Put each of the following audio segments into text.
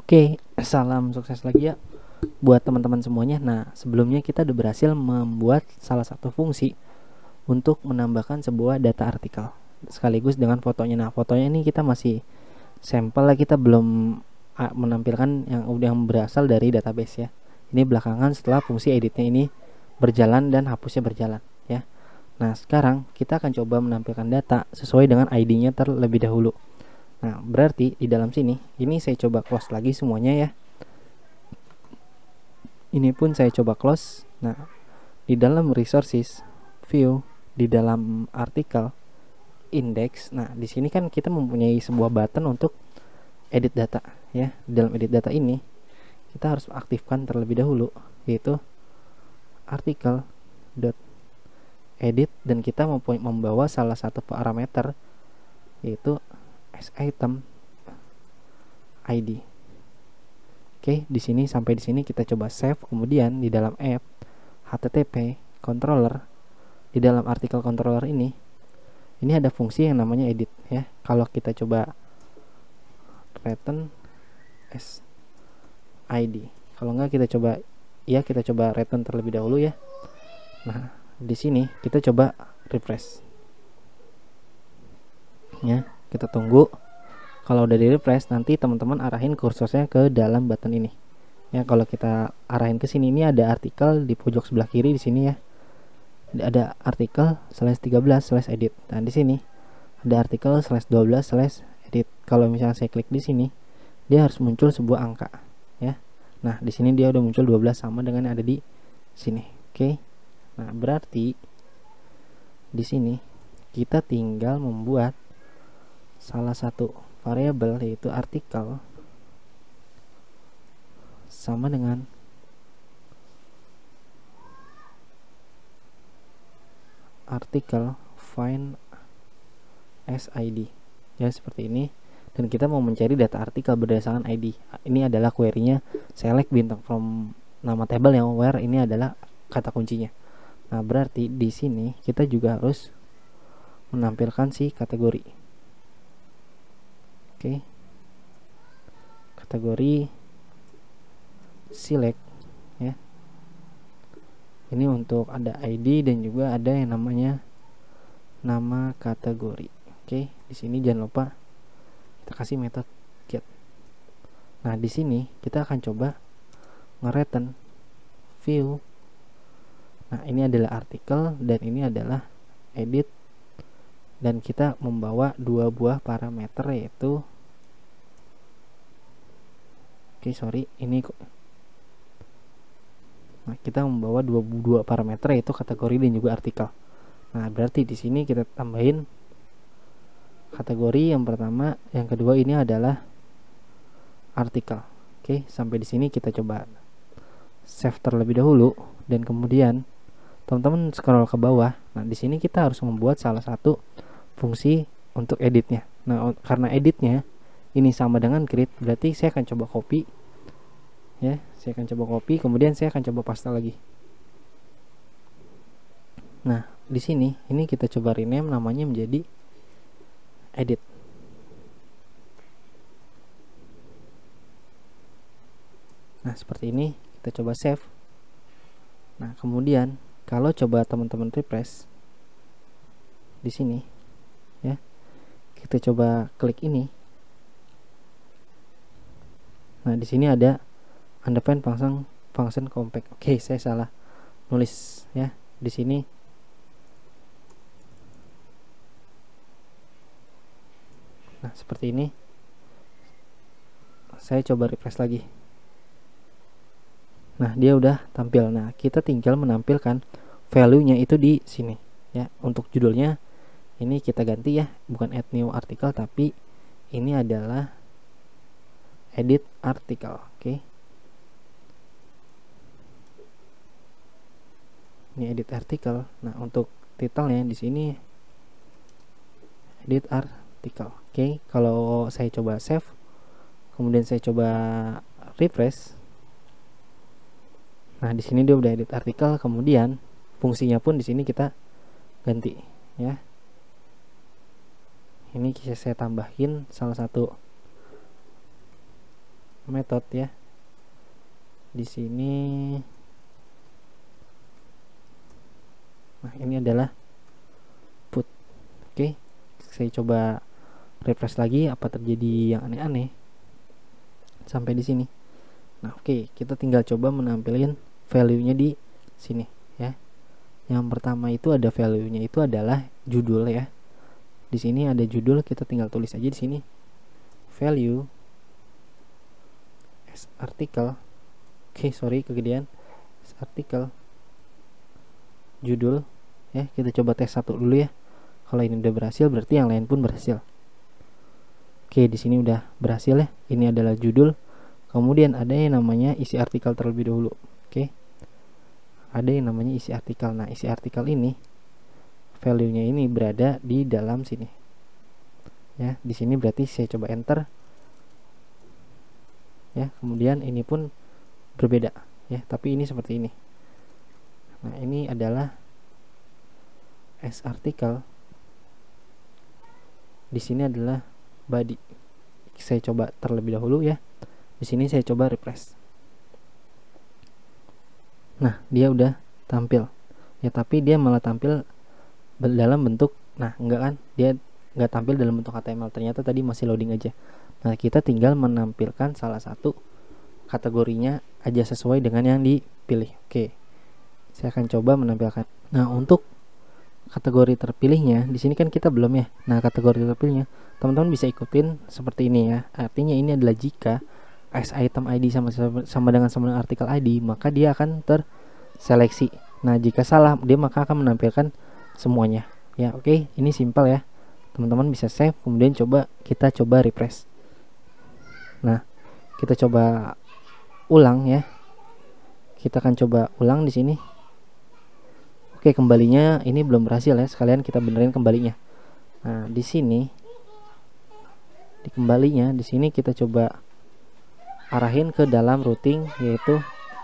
Oke, salam sukses lagi ya buat teman-teman semuanya. Nah, sebelumnya kita udah berhasil membuat salah satu fungsi untuk menambahkan sebuah data artikel sekaligus dengan fotonya. Nah, fotonya ini kita masih sampel lah, kita belum menampilkan yang udah berasal dari database ya. Ini belakangan setelah fungsi editnya ini berjalan dan hapusnya berjalan ya. Nah, sekarang kita akan coba menampilkan data sesuai dengan ID-nya terlebih dahulu. Nah, berarti di dalam sini, ini saya coba close lagi semuanya ya. Ini pun saya coba close. Nah, di dalam resources, view, di dalam artikel, index. Nah, di sini kan kita mempunyai sebuah button untuk edit data ya. Di dalam edit data ini, kita harus aktifkan terlebih dahulu, yaitu article.edit, dan kita membawa salah satu parameter yaitu item ID. Oke, di sini sampai di sini kita coba save. Kemudian di dalam app http controller, di dalam artikel controller ini ada fungsi yang namanya edit ya. Kalau kita coba return as ID, kalau enggak kita coba return terlebih dahulu ya. Nah, di sini kita coba refresh ya. Kita tunggu. Kalau udah di refresh, nanti teman-teman arahin kursornya ke dalam button ini ya. Kalau kita arahin ke sini, ini ada artikel di pojok sebelah kiri di sini ya. Ada artikel /13/edit. Nah, di sini ada artikel /12/edit. Kalau misalnya saya klik di sini, dia harus muncul sebuah angka ya. Nah, di sini dia udah muncul 12 sama dengan yang ada di sini. Oke. Nah, berarti di sini kita tinggal membuat salah satu variabel, yaitu artikel sama dengan artikel find as ID ya, seperti ini. Dan kita mau mencari data artikel berdasarkan ID. Ini adalah query-nya select bintang from nama table yang where ini adalah kata kuncinya. Nah, berarti di sini kita juga harus menampilkan si kategori. Oke. Kategori select ya. Ini untuk ada ID dan juga ada yang namanya nama kategori. Oke, di sini jangan lupa kita kasih metode get. Nah, di sini kita akan coba nge-return view. Nah, ini adalah artikel dan ini adalah edit, dan kita membawa dua buah parameter, yaitu kita membawa dua parameter, yaitu kategori dan juga artikel. Nah, berarti di sini kita tambahin kategori yang pertama, yang kedua ini adalah artikel. Oke, sampai di sini kita coba save terlebih dahulu, dan kemudian teman-teman scroll ke bawah. Nah, di sini kita harus membuat salah satu fungsi untuk editnya. Nah, karena editnya ini sama dengan create, berarti saya akan coba copy ya. Saya akan coba copy, kemudian saya akan coba paste lagi. Nah, di sini ini kita coba rename namanya menjadi edit. Nah, seperti ini. Kita coba save. Nah, kemudian kalau coba teman-teman refresh di sini ya, kita coba klik ini. Nah, di sini ada undefined function compact. Oke, saya salah nulis ya di sini. Nah, seperti ini. Saya coba refresh lagi. Nah, dia udah tampil. Nah, kita tinggal menampilkan value-nya itu di sini ya. Untuk judulnya ini kita ganti ya, bukan add new article, tapi ini adalah edit article. Oke. Ini edit article. Nah, untuk title-nya di sini edit article. Oke, kalau saya coba save, kemudian saya coba refresh. Nah, di sini dia udah edit artikel, kemudian fungsinya pun di sini kita ganti ya. Ini saya tambahin salah satu method ya. Di sini, nah ini adalah put. Oke, saya coba refresh lagi, apa terjadi yang aneh-aneh sampai di sini. Nah, oke, kita tinggal coba menampilkan value-nya di sini ya. Yang pertama itu ada value-nya itu adalah judul ya. Di sini ada judul, kita tinggal tulis aja di sini value as article. Oke, sorry kegedean. As article judul ya. Kita coba tes satu dulu ya. Kalau ini udah berhasil berarti yang lain pun berhasil. Oke, di sini udah berhasil ya. Ini adalah judul. Kemudian ada yang namanya isi artikel terlebih dahulu. Oke. Ada yang namanya isi artikel. Nah, isi artikel ini value-nya ini berada di dalam sini. Ya, di sini berarti saya coba enter. Ya, kemudian ini pun berbeda ya, tapi ini seperti ini. Nah, ini adalah as article. Di sini adalah body. Saya coba terlebih dahulu ya. Di sini saya coba refresh. Nah, dia udah tampil. Ya, tapi dia malah tampil dalam bentuk, nah enggak kan? Dia enggak tampil dalam bentuk HTML. Ternyata tadi masih loading aja. Nah, kita tinggal menampilkan salah satu kategorinya aja sesuai dengan yang dipilih. Oke. Saya akan coba menampilkan. Nah, untuk kategori terpilihnya di sini kan kita belum ya. Nah, kategori terpilihnya teman-teman bisa ikutin seperti ini ya. Artinya ini adalah jika as item ID sama dengan artikel ID, maka dia akan terseleksi. Nah, jika salah, dia maka akan menampilkan semuanya. Ya, oke, ini simpel ya. Teman-teman bisa save, kemudian kita coba refresh. Nah, kita coba ulang ya. Kita akan coba ulang di sini. Oke, kembalinya ini belum berhasil ya. Sekalian kita benerin kembalinya. Nah, di sini di kembalinya di sini kita coba arahin ke dalam routing, yaitu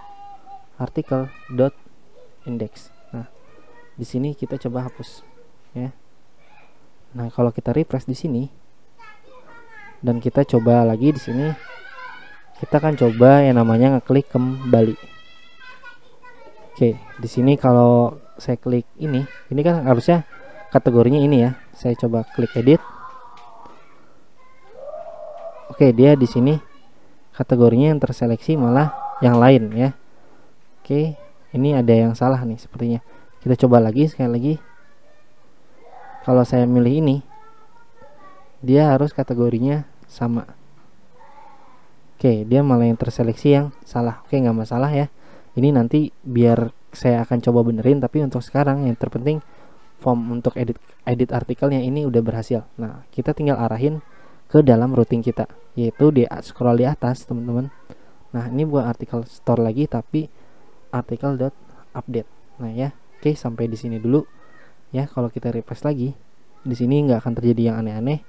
article.index. Nah, di sini kita coba hapus ya. Nah, kalau kita refresh di sini dan kita coba lagi di sini, kita akan coba yang namanya ngeklik kembali. Oke, di sini kalau saya klik ini kan harusnya kategorinya ini ya. Saya coba klik edit. Oke, dia di sini kategorinya yang terseleksi malah yang lain ya. Oke, ini ada yang salah nih sepertinya. Kita coba lagi sekali lagi. Kalau saya milih ini, dia harus kategorinya sama. Oke, dia malah yang terseleksi yang salah. Oke, nggak masalah ya. Ini nanti biar saya akan coba benerin, tapi untuk sekarang yang terpenting form untuk edit artikelnya ini udah berhasil. Nah, kita tinggal arahin ke dalam routing kita, yaitu di scroll di atas teman-teman. Nah, ini bukan artikel store lagi tapi artikel.update. Nah ya, oke, sampai di sini dulu ya. Kalau kita refresh lagi, di sini nggak akan terjadi yang aneh-aneh.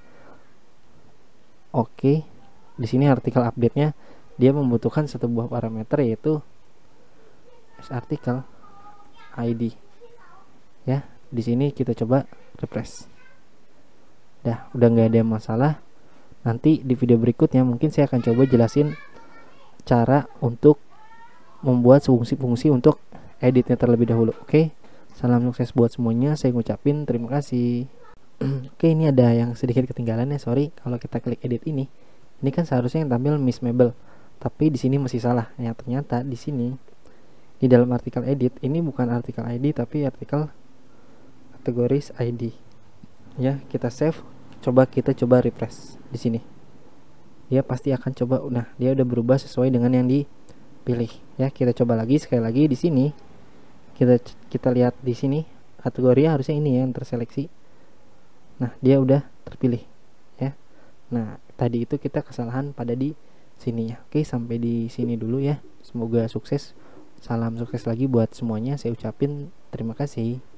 Oke, di sini artikel update-nya dia membutuhkan satu buah parameter, yaitu article ID ya. Di sini kita coba refresh. Udah nggak ada masalah. Nanti di video berikutnya mungkin saya akan coba jelasin cara untuk membuat fungsi-fungsi untuk editnya terlebih dahulu. Oke, salam sukses buat semuanya. Saya ngucapin terima kasih. Oke, ini ada yang sedikit ketinggalan ya, sorry. Kalau kita klik edit ini kan seharusnya yang tampil Miss Mabel, tapi di sini masih salah. Ya, ternyata di sini di dalam artikel edit ini bukan artikel ID tapi artikel kategoris ID. Ya, kita save. Kita coba refresh di sini. Dia pasti akan coba. Nah, dia udah berubah sesuai dengan yang dipilih. Ya, kita coba lagi sekali lagi di sini. Kita lihat di sini kategori harusnya ini ya yang terseleksi. Nah, dia udah terpilih ya. Nah, tadi itu kita kesalahan pada di sini ya. Oke, sampai di sini dulu ya. Semoga sukses. Salam sukses lagi buat semuanya. Saya ucapin terima kasih.